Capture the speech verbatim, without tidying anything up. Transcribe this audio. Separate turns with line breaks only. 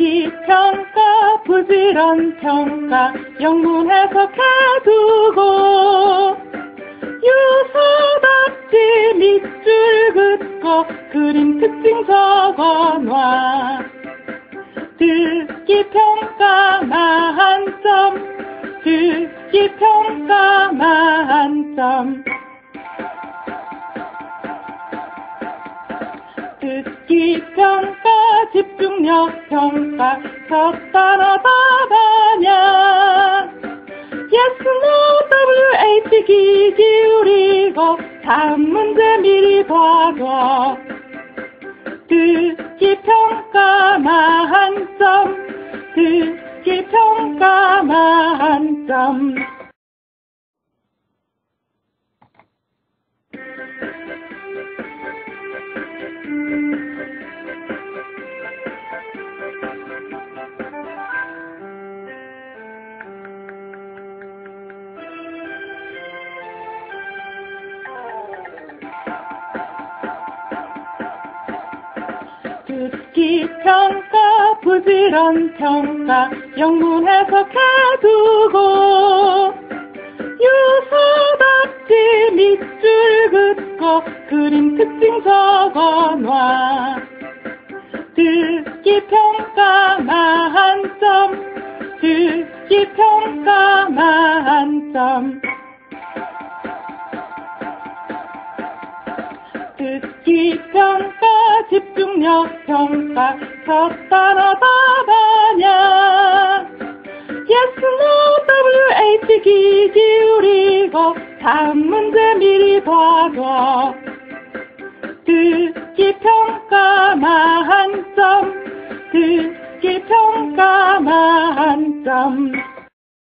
듣기 평가, 부지런 평가, 영문 해석해두고 유서답지 밑줄 긋고 그림 특징 적어놔. 듣기 평가 만점, 듣기 평가 만점. 듣기 평가, 집중력 평가, 첫 단어 답하냐. Yes, no, 더블유 에이치 귀 기울이고 다음 문제 미리 봐둬. 듣기 평가 만점, 듣기 평가 만점. 듣기 평가, 부지런 평가, 영문 해석해두고 유서답지 밑줄 긋고 그림 특징 적어놔. 듣기 평가 만점, 듣기 평가 만점. 듣기 평가, 집중력 평가, 첫 단어 답하냐. Yes, no, 더블유 에이치 귀 기울이고 다음 문제 미리 봐둬. 듣기 평가 만점, 듣기